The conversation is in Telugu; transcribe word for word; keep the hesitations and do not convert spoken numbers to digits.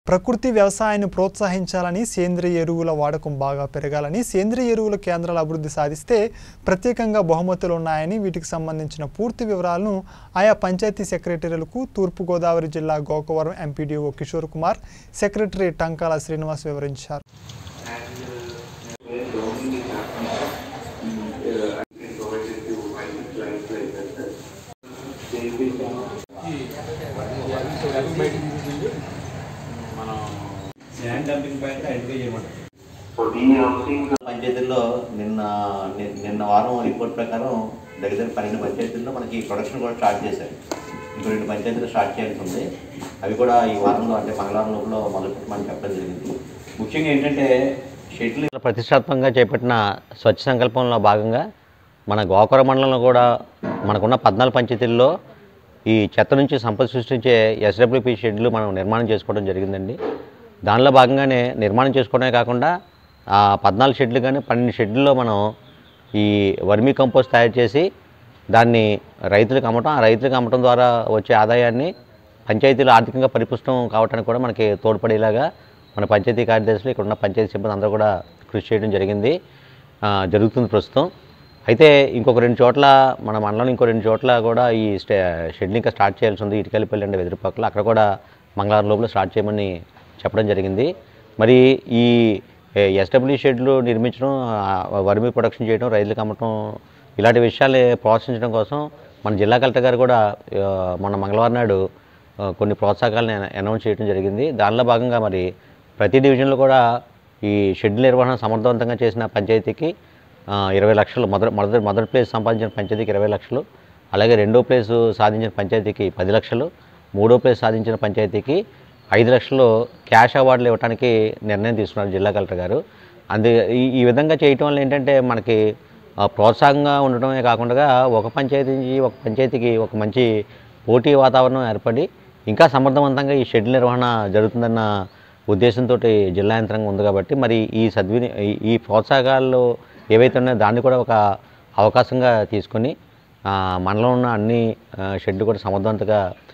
ప్రకృతి వ్యవసాయాన్ని ప్రోత్సహించాలని సేంద్రియ ఎరువుల వాడకం బాగా పెరగాలని సేంద్రియ ఎరువుల కేంద్రాల అభివృద్ధి సాధిస్తే ప్రత్యేకంగా బహుమతులు ఉన్నాయని వీటికి సంబంధించిన పూర్తి వివరాలను ఆయా పంచాయతీ సెక్రటరీలకు తూర్పు గోదావరి జిల్లా గోకవరం ఎంపీడీఓ కిషోర్ కుమార్ సెక్రటరీ టంకాల శ్రీనివాస్ వివరించారు. పంచాయతీల్లో నిన్న నిన్న వారం రిపోర్ట్ ప్రకారం దగ్గర పన్నెండు పంచాయతీల్లో మనకి ప్రొడక్షన్ కూడా స్టార్ట్ చేశారు. ఇంకో రెండు పంచాయతీలు స్టార్ట్ చేయాల్సి ఉంది. అవి కూడా ఈ వారంలో అంటే మంగళవారం లోపల మొదలుపెట్టమని చెప్పడం జరిగింది. ముఖ్యంగా ఏంటంటే షెడ్యూల్ ప్రతిష్టాత్మకంగా చేపట్టిన స్వచ్ఛ సంకల్పంలో భాగంగా మన గోకవరం మండలంలో కూడా మనకున్న పద్నాలుగు పంచాయతీల్లో ఈ చెత్త నుంచి సంపద సృష్టించే ఎస్డబ్ల్యూపీ షెడ్లు మనం నిర్మాణం చేసుకోవడం జరిగిందండి. దానిలో భాగంగానే నిర్మాణం చేసుకోవడమే కాకుండా ఆ పద్నాలుగు షెడ్లు కానీ పన్నెండు షెడ్లలో మనం ఈ వర్మీ కంపోస్ట్ తయారు చేసి దాన్ని రైతులకు అమ్మటం, ఆ రైతులకు అమ్మటం ద్వారా వచ్చే ఆదాయాన్ని పంచాయతీలు ఆర్థికంగా పరిపుష్టం కావడానికి కూడా మనకి తోడ్పడేలాగా మన పంచాయతీ కార్యదర్శులు ఇక్కడ ఉన్న పంచాయతీ సిబ్బంది అందరూ కూడా కృషి చేయడం జరిగింది జరుగుతుంది ప్రస్తుతం. అయితే ఇంకొక రెండు చోట్ల మన మండలంలో ఇంకో రెండు చోట్ల కూడా ఈ స్టే షెడ్లు ఇంకా స్టార్ట్ చేయాల్సి ఉంది. ఇటుకలపల్లి అంటే వెదురుపక్కల అక్కడ కూడా మంగళవారం లోపల స్టార్ట్ చేయమని చెప్పడం జరిగింది. మరి ఈ ఎస్డబ్ల్యూ షెడ్లు నిర్మించడం, వర్మీ ప్రొడక్షన్ చేయడం, రైతులకు అమ్మటం ఇలాంటి విషయాలు ప్రోత్సహించడం కోసం మన జిల్లా కలెక్టర్ గారు కూడా మన మంగళవారం నాడు కొన్ని ప్రోత్సాహకాలను అనౌన్స్ చేయడం జరిగింది. దానిలో భాగంగా మరి ప్రతి డివిజన్లో కూడా ఈ షెడ్ నిర్వహణ సమర్థవంతంగా చేసిన పంచాయతీకి ఇరవై లక్షలు మొదటి మొదటి మొదటి ప్లేస్ సంపాదించిన పంచాయతీకి ఇరవై లక్షలు, అలాగే రెండో ప్లేసు సాధించిన పంచాయతీకి పది లక్షలు, మూడో ప్లేస్ సాధించిన పంచాయతీకి ఐదు లక్షలు క్యాష్ అవార్డులు ఇవ్వడానికి నిర్ణయం తీసుకున్నారు జిల్లా కలెక్టర్ గారు. అందు ఈ ఈ విధంగా చేయటం వల్ల ఏంటంటే మనకి ప్రోత్సాహంగా ఉండటమే కాకుండా ఒక పంచాయతీ నుంచి ఒక పంచాయతీకి ఒక మంచి పోటీ వాతావరణం ఏర్పడి ఇంకా సమర్థవంతంగా ఈ షెడ్ నిర్వహణ జరుగుతుందన్న ఉద్దేశంతో జిల్లా యంత్రాంగం ఉంది. కాబట్టి మరి ఈ సద్విని ఈ ప్రోత్సాహకాలు ఏవైతే ఉన్నాయో దాన్ని కూడా ఒక అవకాశంగా తీసుకొని మండలంలో ఉన్న అన్ని షెడ్లు కూడా సమర్థవంతంగా